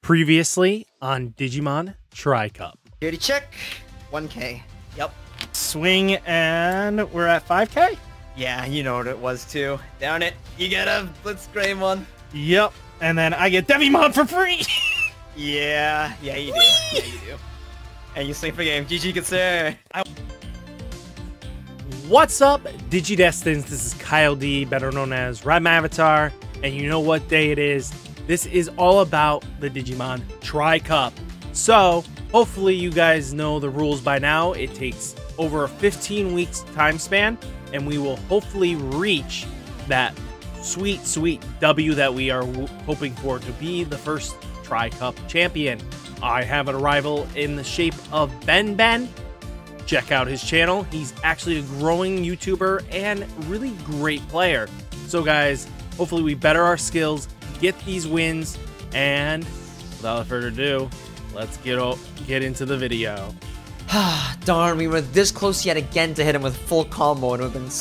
Previously on Digimon Tri-Cup. Security check, 1K. Yep. Swing, and we're at 5K? Yeah, you know what it was too. Down it. You get a Blitzcrank. Yep. And then I get Devimon for free! Yeah, you do. Whee! Yeah, you do. And you swing for game. GG, good sir. What's up, Digidestins? This is Kyle D, better known as Ride My Avatar, and you know what day it is. This is all about the Digimon Tri-Cup. So, hopefully you guys know the rules by now. It takes over a 15 weeks time span, and we will hopefully reach that sweet, sweet W that we are hoping for to be the first Tri-Cup champion. I have an rival in the shape of Ben. Check out his channel. He's actually a growing YouTuber and really great player. So guys, hopefully we better our skills, get these wins, and without further ado, let's get into the video. Darn, we were this close yet again to hit him with full combo, and it would have been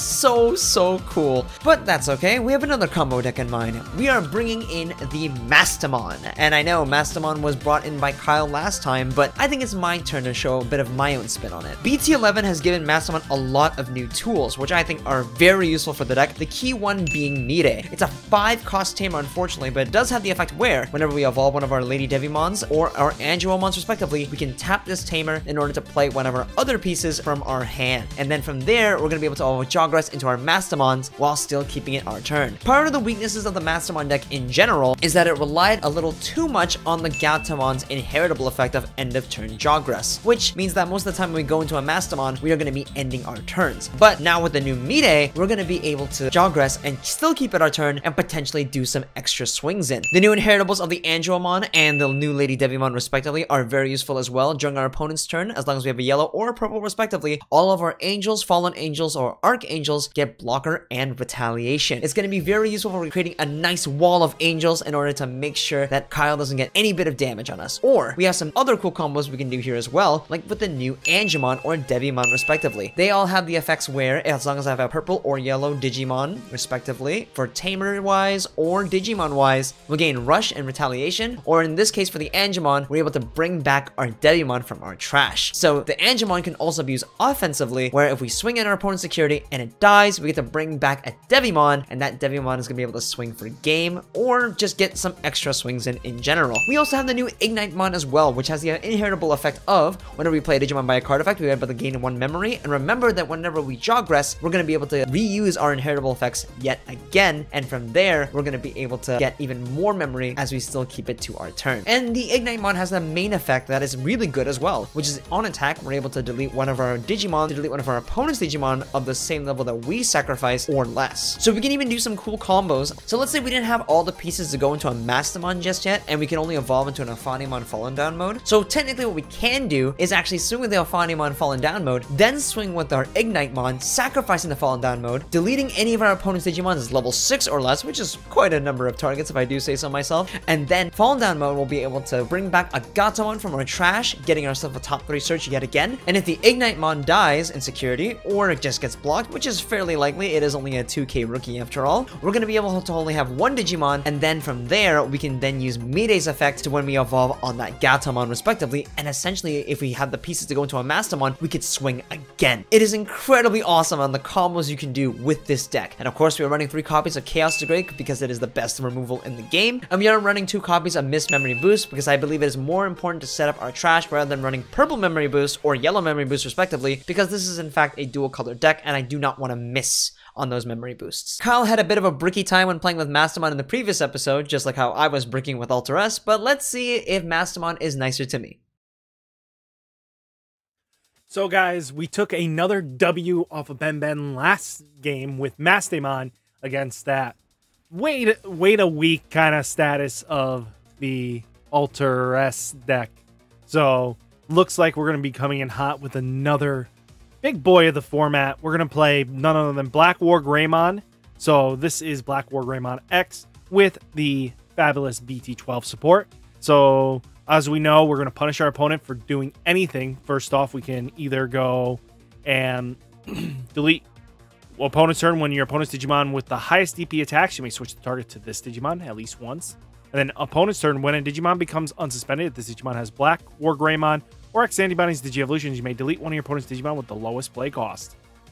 so cool. But that's okay, we have another combo deck in mind. We are bringing in the Mastamon. And I know Mastamon was brought in by Kyle last time, but I think it's my turn to show a bit of my own spin on it. BT11 has given Mastamon a lot of new tools, which I think are very useful for the deck, the key one being Mide. It's a 5-cost tamer, unfortunately, but it does have the effect where, whenever we evolve one of our Lady Devimons or our Angemons respectively, we can tap this tamer in order to play one of our other pieces from our hand. And then from there, we're going to be able to evolve Jogress into our Mastamons while still keeping it our turn. Part of the weaknesses of the Mastamon deck in general is that it relied a little too much on the Gatamon's inheritable effect of end of turn Jogress, which means that most of the time when we go into a Mastamon, we are going to be ending our turns. But now with the new Mide, we're going to be able to Jogress and still keep it our turn and potentially do some extra swings in. The new inheritables of the Angemon and the new Lady Devimon respectively are very useful as well during our opponent's turn, as long as we have a yellow or a purple respectively. All of our angels, fallen angels, or archangels get blocker and retaliation. It's going to be very useful for creating a nice wall of angels in order to make sure that Kyle doesn't get any bit of damage on us. Or we have some other cool combos we can do here as well, like with the new Angemon or Devimon respectively. They all have the effects where, as long as I have a purple or yellow Digimon respectively, for tamer wise or Digimon wise, we'll gain rush and retaliation, or in this case for the Angemon, we're able to bring back our Devimon from our trash. So the Angemon can also be used offensively, where if we swing in our opponent's security and it dies, we get to bring back a Devimon, and that Devimon is going to be able to swing for game or just get some extra swings in general. We also have the new Ignitemon as well, which has the inheritable effect of whenever we play a Digimon by a card effect, we are able to gain 1 memory. And remember that whenever we Jogress, we're going to be able to reuse our inheritable effects yet again, and from there we're going to be able to get even more memory as we still keep it to our turn. And the Ignitemon has the main effect that is really good as well, which is on attack we're able to delete one of our Digimon, to delete one of our opponent's Digimon of the same level that we sacrifice or less. So we can even do some cool combos. So let's say we didn't have all the pieces to go into a Mastamon just yet, and we can only evolve into an Alphanimon Fallen Down mode. So technically what we can do is actually swing with the Alphanimon Fallen Down mode, then swing with our Ignitemon, sacrificing the Fallen Down mode, deleting any of our opponent's Digimon as level 6 or less, which is quite a number of targets if I do say so myself. And then Fallen Down mode will be able to bring back a Gatomon from our trash, getting ourselves a top 3 search yet again. And if the Ignitemon dies in security, or it just gets blocked, which is fairly likely, it is only a 2k rookie after all, we're going to be able to only have 1 Digimon, and then from there, we can then use Mide's effect to when we evolve on that Gatomon respectively, and essentially, if we have the pieces to go into a Mastamon, we could swing again. It is incredibly awesome on the combos you can do with this deck. And of course, we are running 3 copies of Chaos Degrade because it is the best removal in the game, and we are running 2 copies of Mist Memory Boost because I believe it is more important to set up our trash rather than running Purple Memory Boost or Yellow Memory Boost respectively, because this is in fact a dual color deck and I do not want to miss on those memory boosts. Kyle had a bit of a bricky time when playing with Mastamon in the previous episode, just like how I was bricking with Alter S, but let's see if Mastamon is nicer to me. So guys, we took another W off of Ben last game with Mastamon against that wait a week kind of status of the Alter S deck. So looks like we're going to be coming in hot with another big boy of the format. We're going to play none other than Black War Greymon. So this is Black War Greymon X with the fabulous BT12 support. So as we know, we're going to punish our opponent for doing anything. First off, we can either go and delete opponent's turn. When your opponent's Digimon with the highest DP attacks, you may switch the target to this Digimon at least once. And then opponent's turn, when a Digimon becomes unsuspended, if this Digimon has Black or Greymon or X antibodies Digievolutions, you may delete one of your opponent's Digimon with the lowest play cost.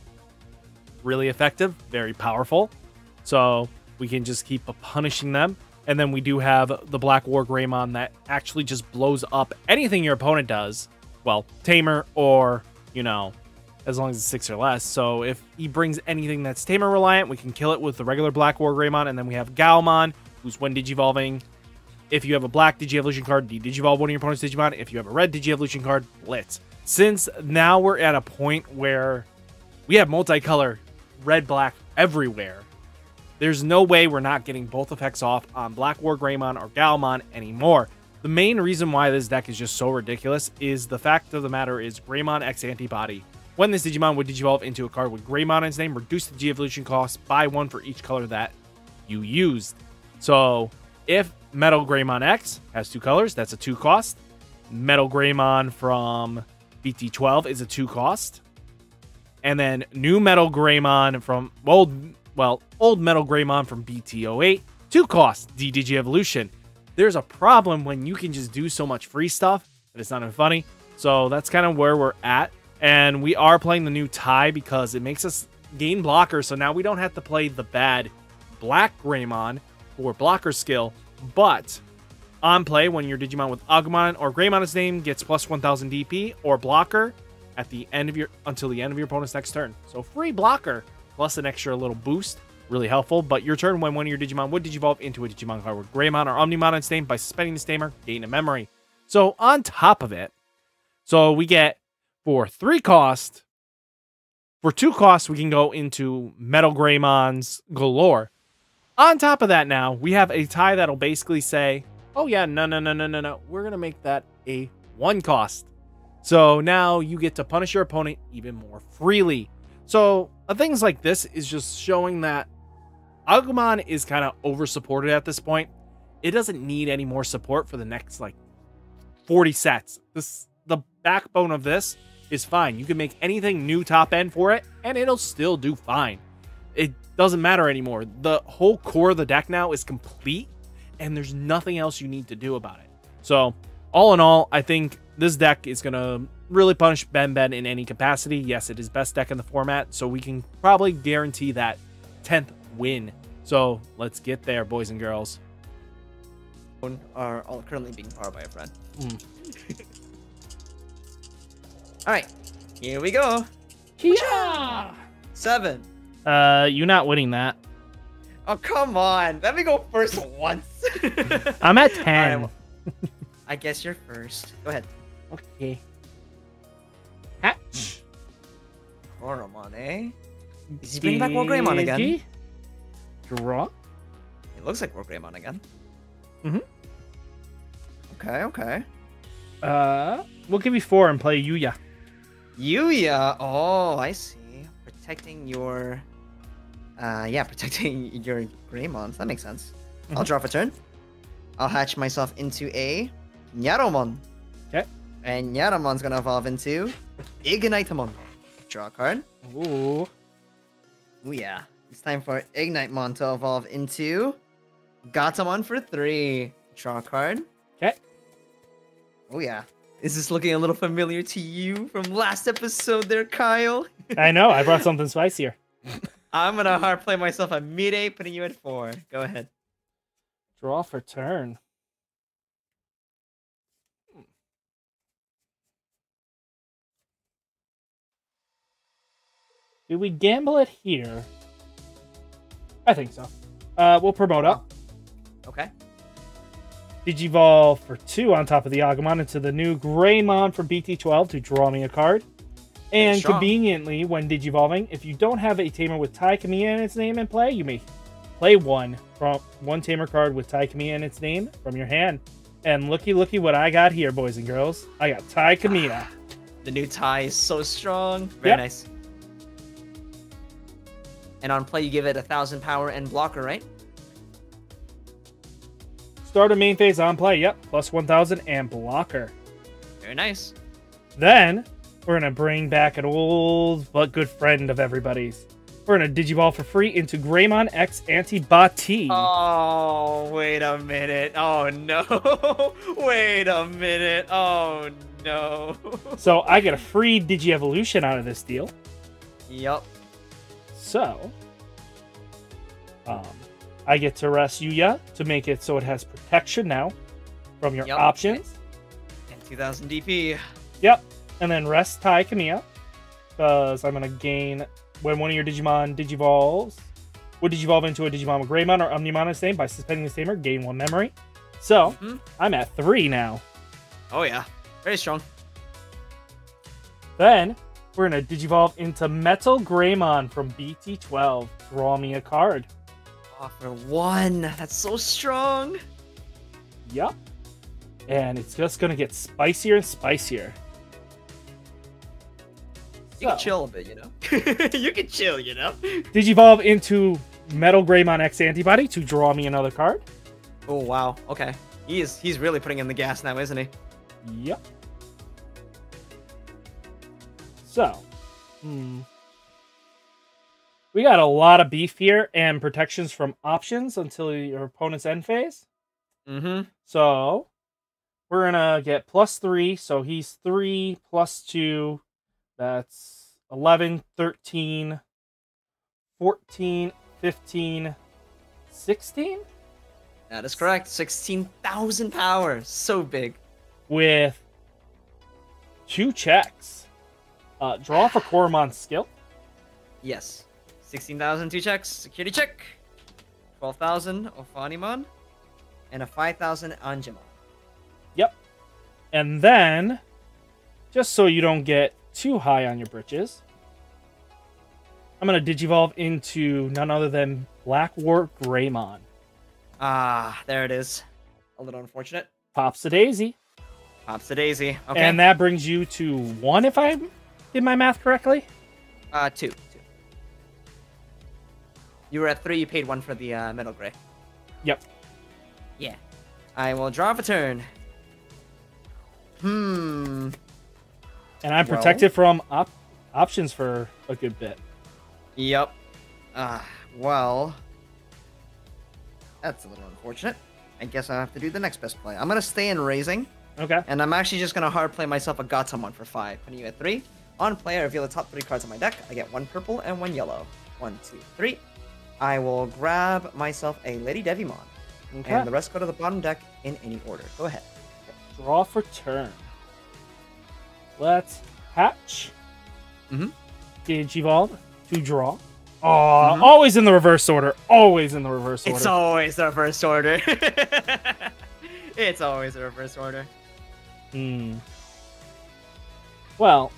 Really effective, very powerful. So we can just keep punishing them. And then we do have the Black War Greymon that actually just blows up anything your opponent does. Well, Tamer or, you know, as long as it's 6 or less. So if he brings anything that's Tamer reliant, we can kill it with the regular Black War Greymon. And then we have Galmon, who's when Digivolving. If you have a black Digievolution card, Digivolve one of your opponent's Digimon. If you have a red Digievolution card, Blitz. Since now we're at a point where we have multicolor red-black everywhere, there's no way we're not getting both effects off on Black War Greymon or Galmon anymore. The main reason why this deck is just so ridiculous is the fact of the matter is Greymon X Antibody. When this Digimon would Digivolve into a card with Greymon in its name, reduce the Digievolution cost by 1 for each color that you used. So if Metal Greymon X has 2 colors, that's a 2 cost. Metal Greymon from BT12 is a 2 cost. And then new Metal Greymon from old Metal Greymon from BT08, 2 cost. Digievolution. There's a problem when you can just do so much free stuff that it's not even funny. So that's kind of where we're at. And we are playing the new tie because it makes us gain blocker. So now we don't have to play the bad Black Greymon for blocker skill. But on play, when your Digimon with Agumon or Greymon its name gets plus 1000 DP or blocker at the end of until the end of your opponent's next turn. So free blocker plus an extra little boost. Really helpful. But your turn when one of your Digimon would Digivolve into a Digimon card with Greymon or Omnimon its name by suspending the Tamer, gain a memory. So on top of it, so we get for 3 cost, for 2 costs, we can go into Metal Greymons galore. On top of that now, we have a tie that'll basically say, oh yeah, no. We're going to make that a 1 cost. So now you get to punish your opponent even more freely. So things like this is just showing that Agumon is kind of over-supported at this point. It doesn't need any more support for the next, like, 40 sets. The backbone of this is fine. You can make anything new top end for it, and it'll still do fine. It doesn't matter anymore. The whole core of the deck now is complete, and there's nothing else you need to do about it. So, all in all, I think this deck is going to really punish Ben Ben in any capacity. Yes, it is best deck in the format, so we can probably guarantee that 10th win. So, let's get there, boys and girls. Are all currently being powered by a friend. Alright, here we go. Yeah. 7. You're not winning that. Oh, come on. Let me go first once. I'm at 10. Right, well, I guess you're first. Go ahead. Okay. Hatch. Horomon, eh? Is he bringing back War Greymon again? Draw. It looks like War Greymon again. Mm-hmm. Okay. We'll give you 4 and play Yuya. Yuya. Oh, I see. Protecting your... protecting your Greymons. That makes sense. I'll draw for turn. I'll hatch myself into a Nyaromon. Okay. And Nyaromon's gonna evolve into Ignitemon. Draw a card. Ooh. Ooh, yeah. It's time for Ignitemon to evolve into Gatomon for 3. Draw a card. Okay. Oh, yeah. Is this looking a little familiar to you from last episode there, Kyle? I know. I brought something spicier. I'm going to hard play myself at mid-8, putting you at 4. Go ahead. Draw for turn. Do we gamble it here? I think so. We'll promote up. Okay. Digivolve for 2 on top of the Agumon into the new Greymon from BT12 to draw me a card. And conveniently, when Digivolving, if you don't have a Tamer with Tai Kamiya in its name in play, you may play one Tamer card with Tai Kamiya in its name from your hand. And looky what I got here, boys and girls. I got Tai Kamiya. The new Tai is so strong. Very nice. And on play, you give it 1000 power and blocker, right? Start a main phase on play. Yep, plus 1000 and blocker. Very nice. Then we're gonna bring back an old but good friend of everybody's, We're gonna Digivolve for free into Greymon X Antibati. Oh, wait a minute. Oh, no. Wait a minute. Oh, no. So I get a free Digievolution out of this deal. Yup. So, I get to rest Yuya to make it so it has protection now from your Yup. options. And 2000 DP. Yep. And then rest Tai Kamiya, because I'm going to gain, when one of your Digimon Digivolves, would Digivolve into a Digimon with Greymon or Omnimon in its name by suspending the tamer, gain 1 memory. So, I'm at 3 now. Oh, yeah. Very strong. Then, we're going to Digivolve into Metal Greymon from BT12. Draw me a card. Oh, for 1. That's so strong. Yep. And it's just going to get spicier and spicier. You can chill a bit, you know? You can chill, you know? Digivolve into Metal Greymon X Antibody to draw me another card. Oh, wow. Okay. He's really putting in the gas now, isn't he? Yep. So, we got a lot of beef here and protections from options until your opponent's end phase. So, we're gonna get +3, so he's 3 + 2. That's 11, 13, 14, 15, 16? That is correct. 16,000 power. So big. With 2 checks. Draw for Koromon skill. Yes. 16,000, 2 checks. Security check. 12,000 Ophanimon. And a 5,000 Angemon. Yep. And then, just so you don't get too high on your britches, I'm going to Digivolve into none other than Black War Greymon. Ah, there it is. A little unfortunate. Pops a daisy. Pops the daisy. Okay. And that brings you to 1 if I did my math correctly. 2. You were at 3, you paid 1 for the Metal Gray. Yep. Yeah. I will draw for turn. And I'm protected from options for a good bit. Yep. Well, that's a little unfortunate. I guess I have to do the next best play. I'm going to stay in Raising. Okay. And I'm actually just going to hard play myself a Gatomon for 5. Putting you at 3. On play, I reveal the top 3 cards on my deck. I get 1 purple and 1 yellow. 1, 2, 3. I will grab myself a Lady Devimon. Okay. And the rest go to the bottom deck in any order. Go ahead. Draw for turn. Let's hatch. Digivolve to draw. Oh, always in the reverse order. Always in the reverse order. It's always the reverse order. It's always the reverse order. Well,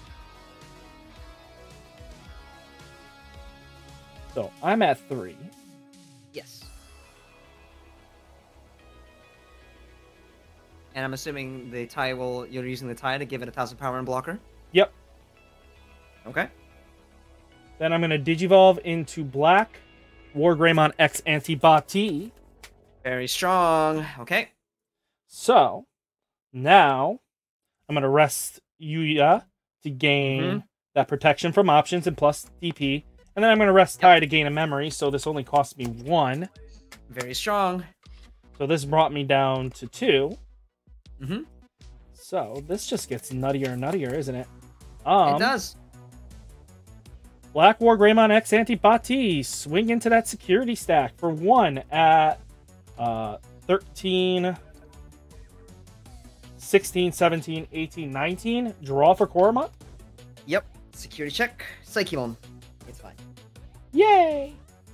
so I'm at 3. Yes. And I'm assuming the tie you're using the tie to give it 1,000 power and blocker? Yep. Okay. Then I'm going to Digivolve into Black War Greymon X Antibati. Very strong. Okay. So, now I'm going to rest Yuya to gain that protection from options and plus DP. And then I'm going to rest Tai to gain a memory, so this only costs me 1. Very strong. So this brought me down to 2. Mm-hmm. So this just gets nuttier and nuttier, isn't it? It does. Black War Greymon X Antibati. Swing into that security stack for 1 at 13, 16, 17, 18, 19. Draw for Koromon. Yep. Security check. Psychemon. It's fine. Yay!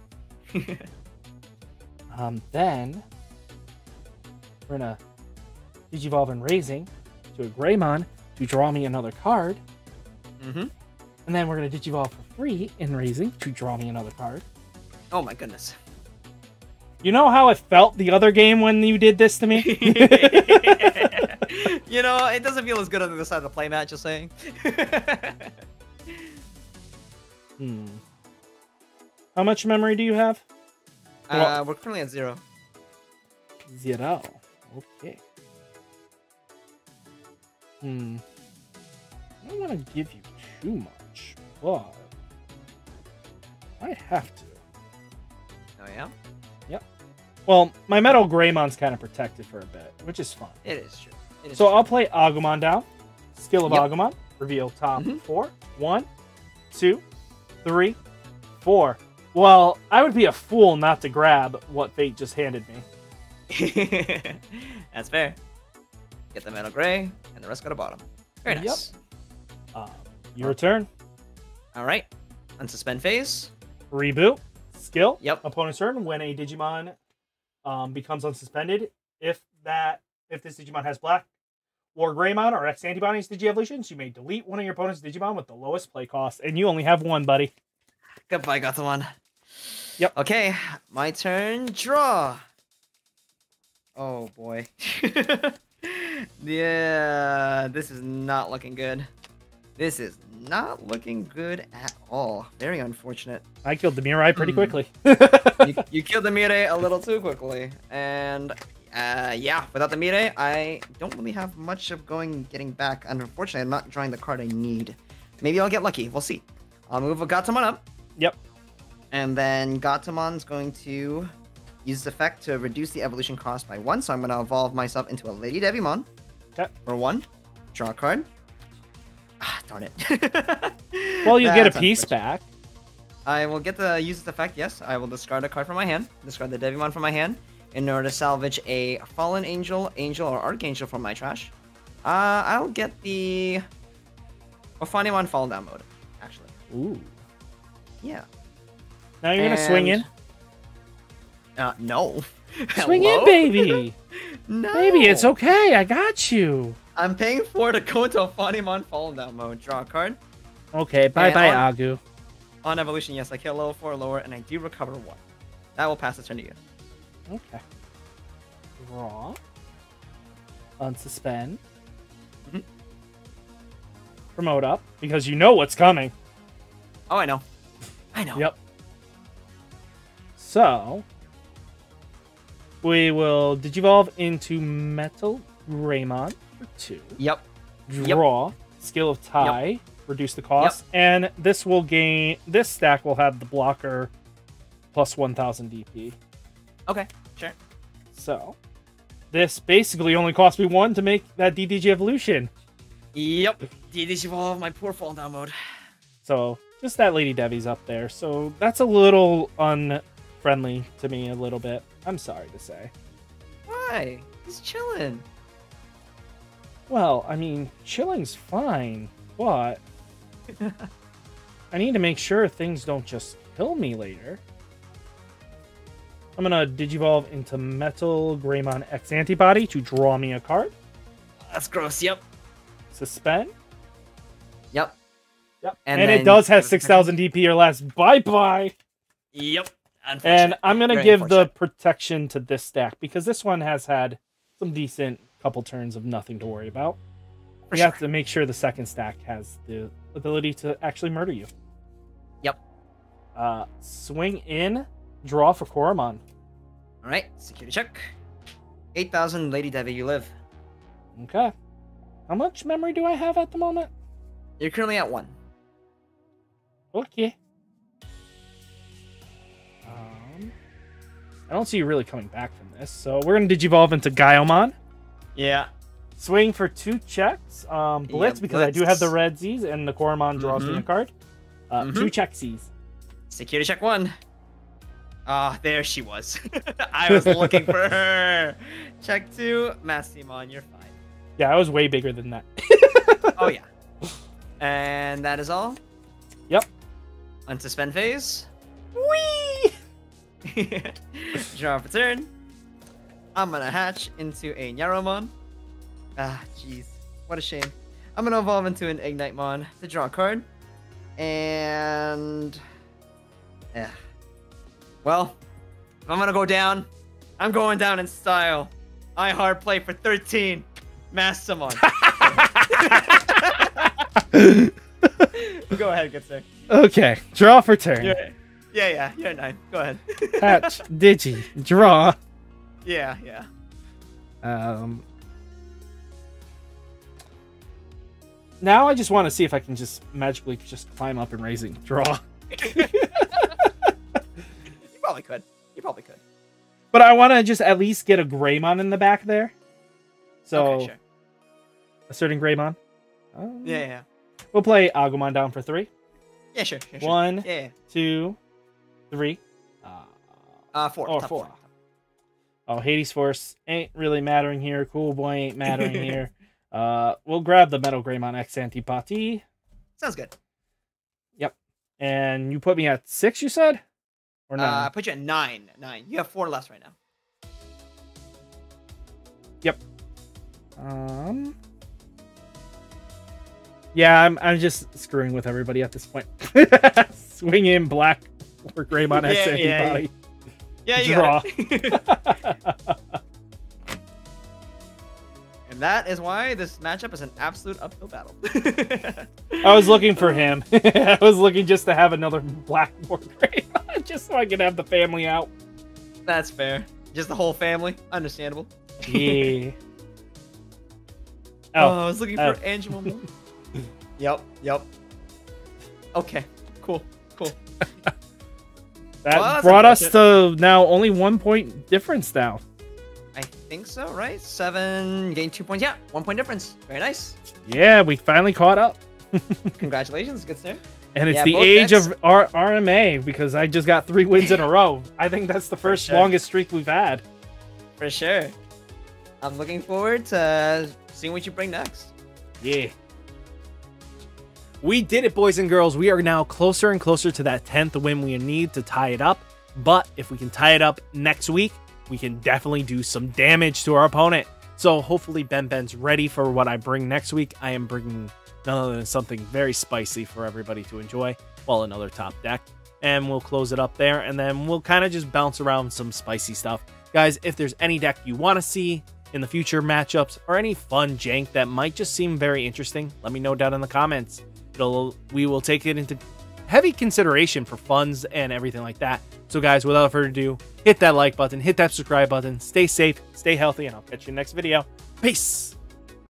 Then we're gonna Digivolve and Raising to a Greymon to draw me another card. Mm-hmm. And then we're gonna Digivolve for free in Raising to draw me another card. Oh my goodness. You know how it felt the other game when you did this to me? You know, it doesn't feel as good on the other side of the playmat, just saying. How much memory do you have? We're currently at 0. 0. Okay. I don't want to give you too much, but I have to. Oh yeah, Well, my Metal Greymon's kind of protected for a bit, which is fun. it is true. It is So true. I'll play Agumon down. Skill of Yep. Agumon. Reveal top Mhm. 4. 1, 2, 3, 4. Well, I would be a fool not to grab what fate just handed me. That's fair. Get the metal gray, and the rest go to bottom. Very Yep. nice. Your turn. All right. Unsuspend phase. Reboot. Skill. Yep. Opponent's turn. When a Digimon becomes unsuspended, if this Digimon has black or Greymon or X antibodies Digi-evolutions, you may delete one of your opponent's Digimon with the lowest play cost, and you only have one, buddy. Goodbye, Gatomon. Yep. Okay, my turn. Draw. Oh boy. Yeah, this is not looking good. This is not looking good at all. Very unfortunate. I killed the Mirai pretty quickly. You killed the Mirei a little too quickly, and yeah, without the Mirei, I don't really have much of getting back. And unfortunately, I'm not drawing the card I need. Maybe I'll get lucky. We'll see. I'll move a Gatomon up, Yep. and then Gatomon's going to use this effect to reduce the evolution cost by 1. So I'm going to evolve myself into a Lady Devimon. Okay. For 1. Draw a card. Ah, darn it. Well, you get a That's piece unfortunate. back. I will get to use this effect, yes. I will discard a card from my hand. Discard the Devimon from my hand in order to salvage a Fallen Angel, Angel, or Archangel from my trash. I'll get the Ophanimon Fall Down mode, actually. Ooh. Yeah. Now you're gonna swing in. No. Swing Hello? in, baby. No. Baby, it's okay. I got you. I'm paying for to go into Ophanimon Fall Down mode. Draw a card. Okay, bye-bye, on- Agu. On evolution, yes, I kill level 4 or lower, and I do recover 1. That will pass the turn to you. Okay. Draw. Unsuspend. Mhm. Promote up, because you know what's coming. Oh, I know. I know. Yep. So, we will Digivolve into Metal Greymon for 2. Yep. Draw. Skill of tie. Reduce the cost. And this will gain... This stack will have the blocker plus 1000 DP. Okay, sure. So, this basically only cost me 1 to make that DDG evolution. Yep. Digivolve my poor Fall Down mode. So, just that Lady Devi's up there. So, that's a little unfriendly to me a little bit. I'm sorry to say. Why? He's chilling. Well, I mean, chilling's fine, but I need to make sure things don't just kill me later. I'm gonna Digivolve into Metal Greymon X Antibody to draw me a card. That's gross. Yep. Suspend. Yep. Yep. And And it then- does have 6,000 DP or less. Bye-bye. Yep. And I'm going to Very give the unfortunate. protection to this stack because this one has had some decent couple turns of nothing to worry about. For We have sure. to make sure the second stack has the ability to actually murder you. Yep. Swing in, draw for Koromon. All right. Security check. 8,000 Lady Devi, you live. Okay. How much memory do I have at the moment? You're currently at 1. Okay. I don't see you really coming back from this, so we're going to Digivolve into Gaiomon. Yeah. Swing for 2 checks. Blitz, because I do have the red Z's, and the Koromon draws me a card. 2 check Z's. Security check 1. Ah, there she was. I was looking for her. Check 2. Mastimon, you're fine. Yeah, I was way bigger than that. Oh, yeah. And that is all. Yep. Unsuspend phase. Whee! Draw for turn. I'm gonna hatch into a Nyaromon. Ah, jeez. What a shame. I'm gonna evolve into an Ignitemon to draw a card. And... yeah. Well, if I'm gonna go down, I'm going down in style. I hard play for 13. Massamon. Go ahead, good sir. Okay, draw for turn. Yeah, you're at 9. Go ahead. Hatch, Digi, draw. Yeah. Now I just want to see if I can just magically just climb up and raising draw. probably could. You probably could. But I want to just at least get a Greymon in the back there. So, Okay, sure. asserting Greymon. Yeah. We'll play Agumon down for 3. Yeah, sure. 1, Yeah. 2, 3. 4. Or top 4. 4. Oh, Hades Force ain't really mattering here. Cool Boy ain't mattering here. We'll grab the Metal Greymon X Antipati. Sounds good. Yep. And you put me at 6, you said? Or 9? I put you at 9. 9. You have 4 less right now. Yep. Yeah, I'm just screwing with everybody at this point. Swing in black for Greymon X Antibody. Yeah, you Draw. got it. And that is why this matchup is an absolute uphill battle. I was looking for him. I was looking just to have another black or Greymon, just so I could have the family out. That's fair. Just the whole family. Understandable. Yeah. Oh, I was looking for oh. Angela Moon. Yep. Okay, cool. That Well, that's brought us unfortunate. to now only 1 point difference now. I think so, right? 7, gain 2 points. Yeah, 1 point difference. Very nice. Yeah, we finally caught up. Congratulations, good sir. And it's Yeah, the both age decks- of RMA because I just got 3 wins in a row. I think that's the first sure. longest streak we've had. For sure. I'm looking forward to seeing what you bring next. Yeah. We did it, boys and girls. We are now closer and closer to that 10th win we need to tie it up. But if we can tie it up next week, we can definitely do some damage to our opponent. So hopefully Ben's ready for what I bring next week. I am bringing none other than something very spicy for everybody to enjoy. Well, another top deck. And we'll close it up there. And then we'll kind of just bounce around some spicy stuff. Guys, if there's any deck you want to see in the future matchups or any fun jank that might just seem very interesting, let me know down in the comments. We will take it into heavy consideration for funds and everything like that. So guys, without further ado, hit that like button, hit that subscribe button, stay safe, stay healthy, and I'll catch you in the next video. Peace!